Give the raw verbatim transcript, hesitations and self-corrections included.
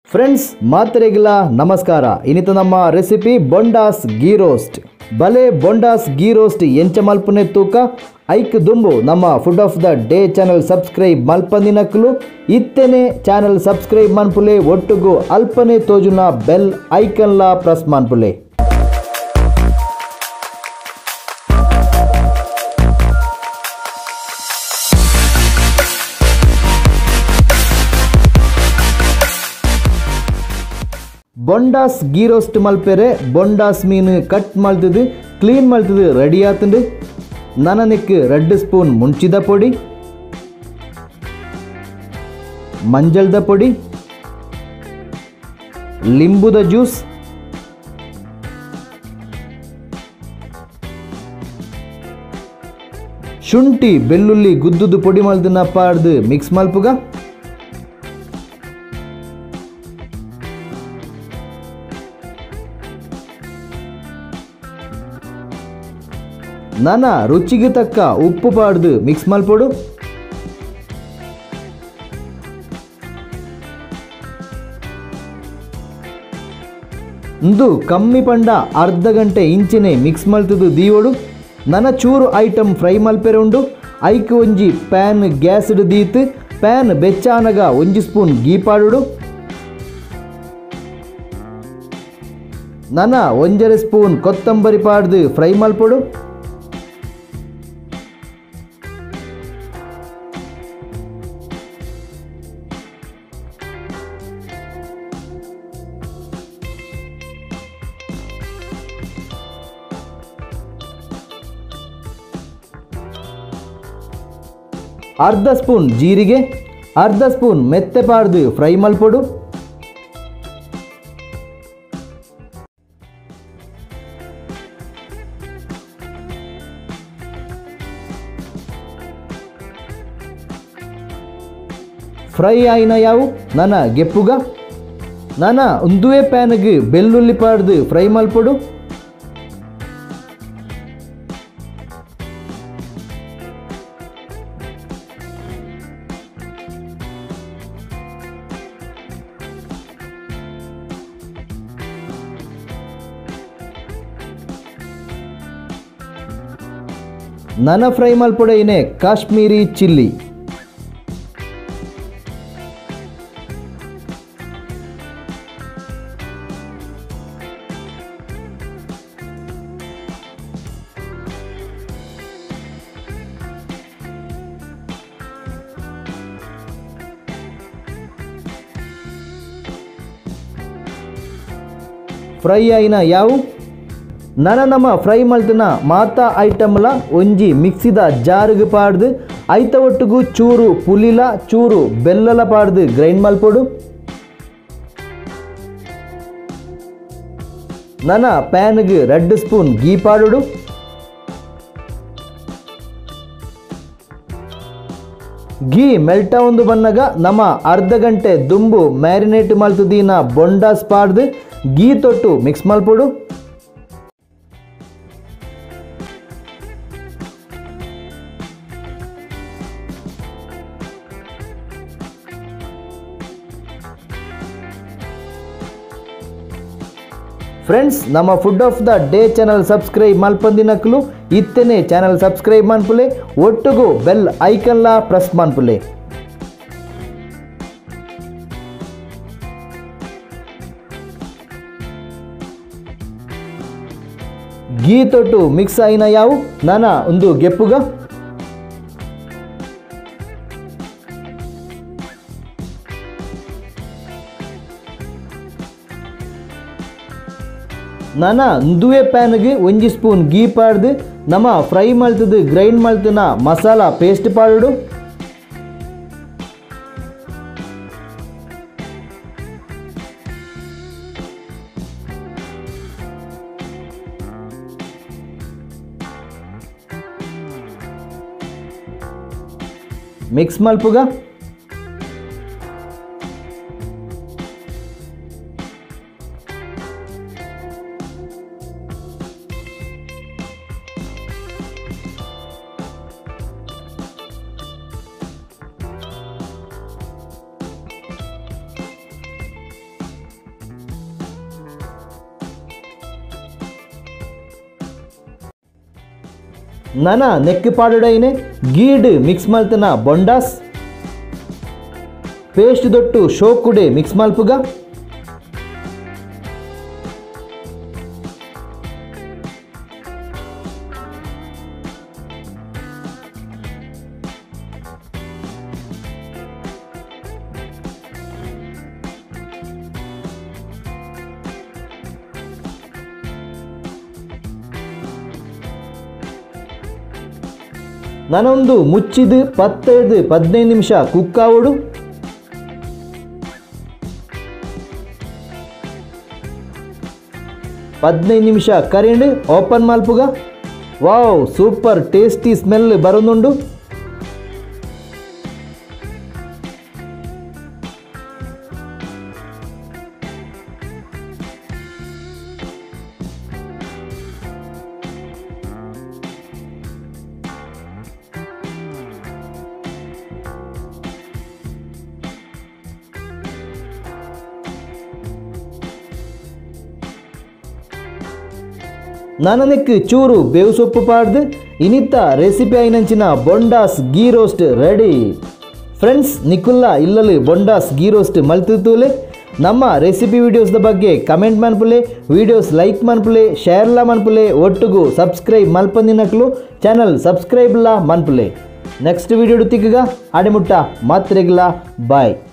Friends ಮಾತರೆಗಿಲ್ಲ ನಮಸ್ಕಾರ. ಇನ್ನಿತ ನಮ್ಮ recipe bondas ghee roast. ಬಲೆ ಬೊಂಡಾಸ್ ಗೀ ರೋಸ್ಟ್ ಎಂಚ ಮಲ್ಪನೆ ತೂಕ ಐಕ್ ದುಂಬು ನಮ್ಮ food of the day channel subscribe ಮಲ್ಪಂದಿನಕ್ಲು ಇತ್ತೆನೆ ಚಾನಲ್ ಸಬ್ಸ್ಕ್ರೈಬ್ ಮನ್ಪುಲೆ ಒಟ್ಟುಗು ಅಲ್ಪನೆ ತೋಜುನ ಬೆಲ್ ಐಕನ್ಲ ಪ್ರೆಸ್ ಮನ್ಪುಲೆ. ಬೊಂಡಾಸ್ ಗೀ ರೋಸ್ಟ್ ಮಲ್ಪೆರೆ ಬೊಂಡಾಸ್ ಮೀನು ಕಟ್ ಮಲ್ತದು ಕ್ಲೀನ್ ಮಲ್ತದು ರೆಡಿ ಆತುಂಡು. ನನನೆಕ್ ರೆಡ್ ಸ್ಪೂನ್ ಮುಂಚಿದ ಪೊಡಿ, ಮಂಜಲ್ದ ಪೊಡಿ, ಲಿಂಬುದ ಜ್ಯೂಸ್, ಶುಂಠಿ ಬೆಳ್ಳುಳ್ಳಿ ಗುದ್ದುದು ಪೊಡಿ ಮಲ್ದನ್ನ ಪಾಡ್ದು ಮಿಕ್ಸ್ ಮಲ್ಪುಗ. ನಾನಾ ರುಚಿಗೆ ತಕ್ಕ ಉಪ್ಪು ಪಾಡ್ದು ಮಿಕ್ಸ್ ಮಲ್ಪೊಡು. ಇಂದು ಕಮ್ಮಿ ಪಂಡ ಅರ್ಧ ಗಂಟೆ ಇಂಚಿನೆ ಮಿಕ್ಸ್ ಮಲ್ತದು ದೀವೊಡು. ನನ್ನ ಚೂರು ಐಟಮ್ ಫ್ರೈ ಮಲ್ಪೆರೆ ಉಂಡು. ಐಕ್ ಒಂಜಿ ಪ್ಯಾನ್ ಗ್ಯಾಸ್ಡ್ ದೀತ್ ಪ್ಯಾನ್ ಬೆಚ್ಚಾನಗ ಒಂಜಿ ಸ್ಪೂನ್ ಗೀ ಪಾಡುಡು. ನನ್ನ ಒಂಜರೆ ಸ್ಪೂನ್ ಕೊತ್ತಂಬರಿ ಪಾಡ್ದು ಫ್ರೈ ಮಲ್ಪೊಡು. ಅರ್ಧ ಸ್ಪೂನ್ ಜೀರಿಗೆ, ಅರ್ಧ ಸ್ಪೂನ್ ಮೆತ್ತೆ ಪಾಡ್ದು ಫ್ರೈ ಮಲ್ಪೊಡು. ಫ್ರೈ ಆಯ್ನ ಯಾವು ನನ್ನ ಗೆಪ್ಪುಗ. ನಾನ ಒಂದುವೆ ಪ್ಯಾನ್ಗೆ ಬೆಳ್ಳುಳ್ಳಿ ಪಾಡ್ದು ಫ್ರೈ ಮಲ್ಪೊಡು. ನನ್ನ ಫ್ರೈ ಮಲ್ಪೊಡೆ ಇನೆ ಕಾಶ್ಮೀರಿ ಚಿಲ್ಲಿ. ಫ್ರೈ ಆಯ್ನ ಯಾವು ನನ್ನ ನಮ್ಮ ಫ್ರೈ ಮಲ್ತನ ಮಾತಾ ಐಟಮ್ಲ ಒಂಜಿ ಮಿಕ್ಸಿದ ಜಾರ್ಗ್ ಪಾಡ್ದು ಐತ ಒಟ್ಟುಗು ಚೂರು ಪುಲಿಲ ಚೂರು ಬೆಲ್ಲಲ ಪಾಡ್ದು ಗ್ರೈಂಡ್ ಮಲ್ಪೊಡು. ನನ್ನ ಪ್ಯಾನ್ಗೆ ರೆಡ್ ಸ್ಪೂನ್ ಗೀ ಪಾಡುಡು. ಗೀ ಮೆಲ್ಟ ಒಂದು ಬನ್ನಗ ನಮ್ಮ ಅರ್ಧ ಗಂಟೆ ದುಂಬು ಮ್ಯಾರಿನೇಟ್ ಮಲ್ತದೀನ ಬೊಂಡಾಸ್ ಪಾಡ್ದು ಗೀ ತೊಟ್ಟು ಮಿಕ್ಸ್ ಮಲ್ಪೊಡು. ಫ್ರೆಂಡ್ಸ್ ನಮ್ಮ food of the day channel subscribe ಮಲ್ಪಂದಿನಕ್ಲು ಇತ್ತೆನೆ ಚಾನಲ್ ಸಬ್ಸ್ಕ್ರೈಬ್ ಮನ್ಪುಲೆ ಒಟ್ಟುಗು ಬೆಲ್ ಐಕನ್ಲ ಪ್ರೆಸ್ ಮನ್ಪುಲೆ. ಗೀ ತೊಟ್ಟು ಮಿಕ್ಸ್ ಆಯ್ನ ಯಾವು ನಾನ ಒಂದು ಗೆಪ್ಪುಗ. ನಾನ ಒಂದುವೆ ಪ್ಯಾನ್ಗೆ ಒಂಜಿ ಸ್ಪೂನ್ ಗೀ ಪಾಡ್ದು ನಮ್ಮ ಫ್ರೈ ಮಲ್ತದು ಗ್ರೈಂಡ್ ಮಲ್ತನ ಮಸಾಲ ಪೇಸ್ಟ್ ಪಾಡುಡು. ಮಿಕ್ಸ್ ಮಲ್ಪುಗ. ನನ ನೆಕ್ ಪಾಡೊಡೈನೆ ಗೀಡ್ ಮಿಕ್ಸ್ ಮಲ್ತನ ಬೊಂಡಾಸ್ ಪೇಸ್ಟ್ ದೊಟ್ಟು ಶೋಕುಡೆ ಮಿಕ್ಸ್ ಮಲ್ಪುಗ ನಾನೊಂದು ಮುಚ್ಚಿದು ಪತ್ತೈದು ಹದಿನೈದು ನಿಮಿಷ ಕುಕ್ ಆವಡು. ಹದಿನೈದು ನಿಮಿಷ ಕರೆಂಡು ಓಪನ್ ಮಲ್ಪುಗ. ವಾವ್ ಸೂಪರ್ ಟೇಸ್ಟಿ ಸ್ಮೆಲ್ ಬರೋದುಂಡು. ನಾನನೆಕ್ ಚೂರು ಬೇವು ಸೊಪ್ಪು ಪಾಡ್ದು ಇನಿತ್ತ ರೆಸಿಪಿ ಐನಂಚಿನ ಬೊಂಡಾಸ್ ಗೀ ರೋಸ್ಟ್ ರೆಡಿ. ಫ್ರೆಂಡ್ಸ್ ನಿಕ್ಕುಲ್ಲ ಇಲ್ಲಲು ಬೊಂಡಾಸ್ ಗೀ ರೋಸ್ಟ್ ಮಲ್ತೂಲೆ. ನಮ್ಮ ರೆಸಿಪಿ ವಿಡಿಯೋಸ್ದ ಬಗ್ಗೆ ಕಮೆಂಟ್ ಮನ್ಪುಲೆ, ವಿಡಿಯೋಸ್ ಲೈಕ್ ಮನ್ಪುಲೆ, ಶೇರ್ಲ ಮನ್ಪುಲೆ, ಒಟ್ಟುಗು ಸಬ್ಸ್ಕ್ರೈಬ್ ಮಲ್ಪಂದಿನಕ್ಲು ಚಾನಲ್ ಸಬ್ಸ್ಕ್ರೈಬ್ಲ ಮನ್ಪುಲೆ. ನೆಕ್ಸ್ಟ್ ವಿಡಿಯೋ ತಿಕ್ಕಗ ಅಡಿಮುಟ್ಟ ಮಾತ್ರೆಗ್ಲ ಬಾಯ್.